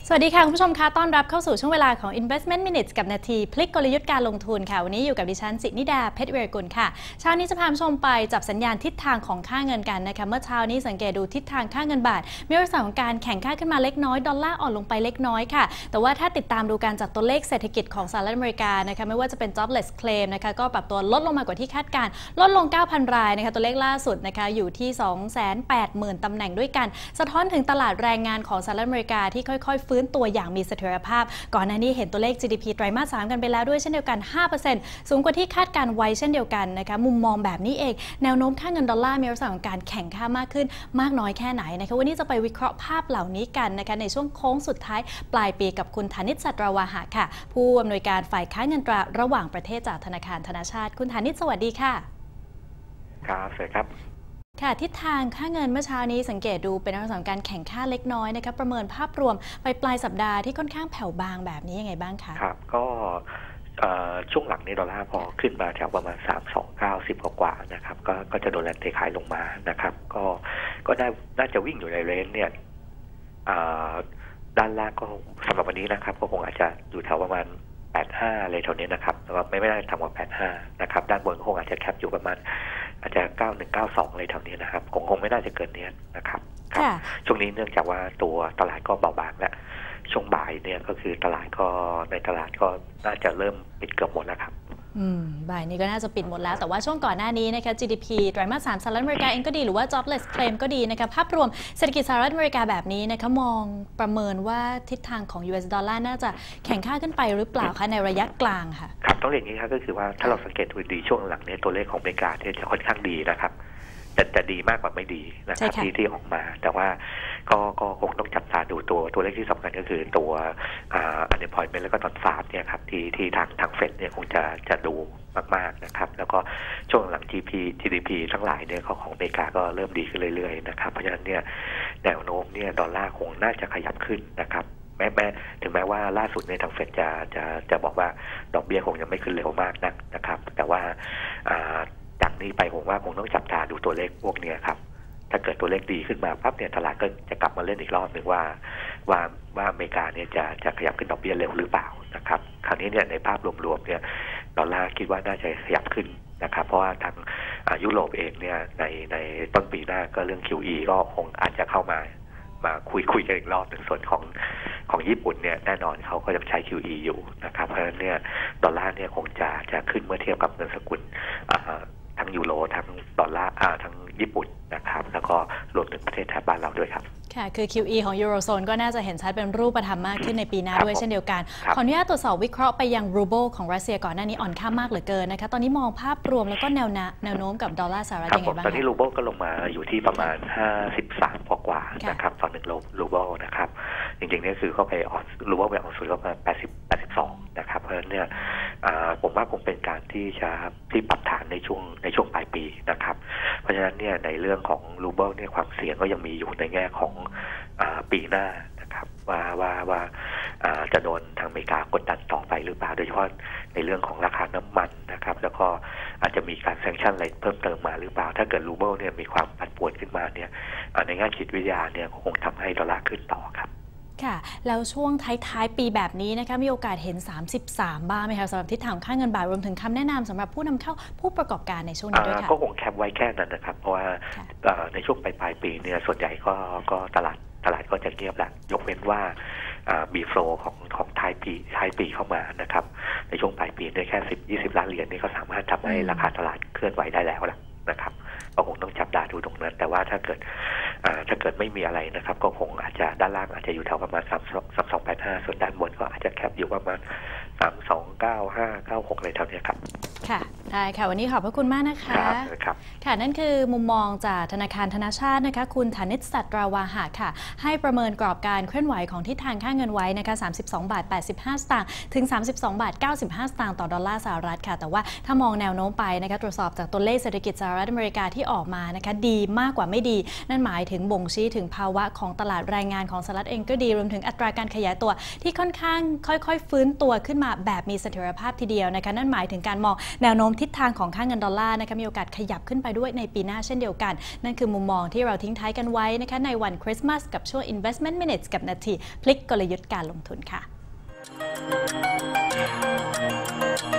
สวัสดีค่ะคุณผู้ชมคะต้อนรับเข้าสู่ช่วงเวลาของ Investment Minutes กับนาทีพลิกกลยุทธ์การลงทุนค่ะวันนี้อยู่กับดิฉันสินิดาเพชรเวรกุลค่ะเช้านี้จะพาคุณผู้ชมไปจับสัญญาณทิศทางของค่าเงินกันนะคะเมื่อเช้านี้สังเกตดูทิศทางค่าเงินบาทมีลักษณะของการแข่งค่าขึ้นมาเล็กน้อยดอลลาร์อ่อนลงไปเล็กน้อยค่ะแต่ว่าถ้าติดตามดูการจัดตัวเลขเศรษฐกิจของสหรัฐอเมริกานะคะไม่ว่าจะเป็น jobless claim นะคะก็ปรับตัวลดลงมากว่าที่คาดการลดลง 9,000 รายนะคะตัวเลขล่าสุดนะคะอยู่ที่ 280,000 ตำแหน่งด้วยกันสะท้อนถึงตลาดแรงงานของสหรัฐอเมริกาที่ค่อยๆฟื้นตัวอย่างมีเสถียรภาพก่อนหน้านี้เห็นตัวเลข GDP ไตรมาส 3 กันไปแล้วด้วยเช่นเดียวกัน 5% สูงกว่าที่คาดการไว้เช่นเดียวกันนะคะมุมมองแบบนี้เองแนวโน้มค่าเงินดอลลาร์มีลักษณะของการแข่งค่ามากขึ้นมากน้อยแค่ไหนนะคะวันนี้จะไปวิเคราะห์ภาพเหล่านี้กันนะคะในช่วงโค้งสุดท้ายปลายปีกับคุณธนิต สัตรวาหะค่ะผู้อำนวยการฝ่ายค้าเงินตราระหว่างประเทศจากธนาคารธนชาติคุณธนิตสวัสดีค่ะครับสวัสดีครับค่ะทิศทางค่าเงินเมื่อเช้านี้สังเกตดูเป็นลักษณะการแข่งค่าเล็กน้อยนะคะประเมินภาพรวมไปปลายสัปดาห์ที่ค่อนข้างแผ่วบางแบบนี้ยังไงบ้างคะครับก็ช่วงหลังนี้ดอลลาร์พอขึ้นมาแถวประมาณ3.2910กว่านะครับก็จะโดนแรงเทขายลงมานะครับก็น่าจะวิ่งอยู่ในเรนจ์เนี่ยด้านล่างก็สำหรับวันนี้นะครับก็คงอาจจะอยู่แถวประมาณ85อะไรแถวนี้นะครับแต่ว่าไม่ได้ทำกว่า85นะครับด้านบนคงอาจจะแคปอยู่ประมาณอาจจะ9192อะไรแถวนี้นะครับคงไม่น่าจะเกินนี้นะครับช่วงนี้เนื่องจากว่าตัวตลาดก็เบาบางแล้วช่วงบ่ายเนี่ยก็คือในตลาดก็น่าจะเริ่มปิดเกือบหมดแล้วครับบ่ายนี้ก็น่าจะปิดหมดแล้วแต่ว่าช่วงก่อนหน้านี้นะคะ GDP ไตรมาส 3สหรัฐอเมริกาเองก็ดีหรือว่า jobless claim ก็ดีนะคะภาพรวมเศรษฐกิจสหรัฐอเมริกาแบบนี้นะคะมองประเมินว่าทิศทางของ US ดอลลาร์น่าจะแข่งค่าขึ้นไปหรือเปล่าคะในระยะกลางค่ะครับต้องเรียนอย่างนี้ครับก็คือว่าถ้าเราสังเกตดูดีช่วงหลังนี้ตัวเลขของอเมริกาที่จะค่อนข้างดีนะครับจะดีมากกว่าไม่ดีนะครับที่ออกมาแต่ว่าก็คงต้องจับตาดูตัวเลขที่สำคัญก็คือตัวunemployment แล้วก็ non-farm เนี่ยครับที่ทางเฟดเนี่ยคงจะดูมากๆนะครับแล้วก็ช่วงหลัง GDP ทั้งหลายเนี่ยของอเมริกาก็เริ่มดีขึ้นเรื่อยๆนะครับเพราะฉะนั้นเนี่ยแนวโน้มเนี่ยดอลลาร์คงน่าจะขยับขึ้นนะครับถึงแม้ว่าล่าสุดในทางเฟดจะบอกว่าดอกเบี้ยคงยังไม่ขึ้นเร็วมากนักนะครับแต่ว่าจากนี้ไปผมว่าคงต้องจับตาดูตัวเลขพวกนี้ครับถ้าเกิดตัวเลขดีขึ้นมาปั๊บเนี่ยตลาดก็จะกลับมาเล่นอีกรอบหนึ่งว่าอเมริกาเนี่ยจะขยับขึ้นดอกเบี้ยเร็วหรือเปล่านะครับคราวนี้เนี่ยในภาพรวมๆเนี่ยดอลลาร์คิดว่าน่าจะขยับขึ้นนะครับเพราะว่าทางยุโรปเองเนี่ยในต้นปีหน้าก็เรื่อง QE ก็คงอาจจะเข้ามาคุยกันอีกรอบในส่วนของญี่ปุ่นเนี่ยแน่นอนเขาก็จะใช้ QE อยู่นะครับเพราะฉะนั้นเนี่ยดอลลาร์เนี่ยคงจะขึ้นเมื่อเทียบกับเงินสกุลทั้งยูโรทั้งดอลลาร์ทั้งญี่ปุ่นนะครับแล้วก็รวมถึงประเทศแถบบ้านเราด้วยครับค่ะคือ QE ของยูโรโซนก็น่าจะเห็นชัดเป็นรูปธรรมมากขึ้นในปีหน้าด้วยเช่นเดียวกันขออนุญาตตรวจสอบวิเคราะห์ไปยังรูเบิลของรัสเซียก่อนหน้านี้อ่อนค่ามากเหลือเกินนะคะตอนนี้มองภาพรวมแล้วก็แนวโน้มกับดอลลาร์สหรัฐยังไงบ้างตอนนี้รูเบิลก็ลงมาอยู่ที่ประมาณ53กว่านะครับต่อ1รูเบิลนะครับจริงๆนี่คือเขาไปออกรูเบิลไปออกสุดก็ประมาณ82นะครับเพราะฉะนั้นเนี่ยผมว่าคงเป็นการที่ปรับฐานในช่วงปลายปีนะครับเพราะฉะนั้นเนี่ยในเรื่องของรูเบิลเนี่ยความเสี่ยงก็ยังมีอยู่ในแง่ของปีหน้านะครับว่าจะโดนทางอเมริกากดดันต่อไปหรือเปล่าโดยเฉพาะในเรื่องของราคาน้ำมันนะครับแล้วก็อาจจะมีการแซงชั่นอะไรเพิ่มเติมมาหรือเปล่าถ้าเกิดรูเบิลเนี่ยมีความผันผวนขึ้นมาเนี่ยในแง่จิตวิทยาเนี่ยคงทำให้ดอลลาร์ขึ้นต่อครับค่ะแล้วช่วงท้ายปีแบบนี้นะคะมีโอกาสเห็น33บ้างไหมคะสำหรับทิศทางค่าเงินบาทรวมถึงคำแนะนำสำหรับผู้นำเข้าผู้ประกอบการในช่วงนี้ด้วยค่ะก็คงแคปไว้แค่นั้นนะครับเพราะว่าในช่วงปลายปีเนี่ยส่วนใหญ่ก็ตลาดก็จะเงียบแหละยกเว้นว่ามีโฟลของท้ายปีเข้ามานะครับในช่วงปลายปีเนี่ยแค่10-20 ล้านเหรียญนี่ก็สามารถทำให้ราคาตลาดเคลื่อนไหวได้แล้วนะครับก็คงต้องจับตาดูตรงนั้นแต่ว่าถ้าเกิดไม่มีอะไรนะครับก็คงอาจจะด้านล่างอาจจะอยู่แถวประมาณ3285ส่วนด้านบนก็อาจจะแคปอยู่ประมาณ329596อะไรเท่านี้ครับค่ะได้ค่ะวันนี้ขอบพระคุณมากนะคะครับค่ะนั่นคือมุมมองจากธนาคารธนชาตินะคะคุณธนิต สัตรวาหะค่ะให้ประเมินกรอบการเคลื่อนไหวของทิศทางค่าเงินไว้นะคะ32.85 สตางค์ถึง32.95 สตางค์ต่อดอลลาร์สหรัฐค่ะแต่ว่าถ้ามองแนวโน้มไปนะคะตรวจสอบจากตัวเลขเศรษฐกิจสหรัฐอเมริกาที่ออกมานะคะดีมากกว่าไม่ดีนั่นหมายถึงบ่งชี้ถึงภาวะของตลาดแรงงานของสหรัฐเองก็ดีรวมถึงอัตราการขยายตัวที่ค่อนข้างค่อยๆฟื้นตัวขึ้นมาแบบมีเสถียรภาพทีเดียวนะคะนั่นหมายถึงการมองแนวโน้มทิศทางของค่าเงินดอลลาร์นะคะมีโอกาสขยับขึ้นไปด้วยในปีหน้าเช่นเดียวกันนั่นคือมุมมองที่เราทิ้งท้ายกันไว้นะคะในวันคริสต์มาสกับช่วง Investment Minutes กับนาทีพลิกกลยุทธ์การลงทุนค่ะ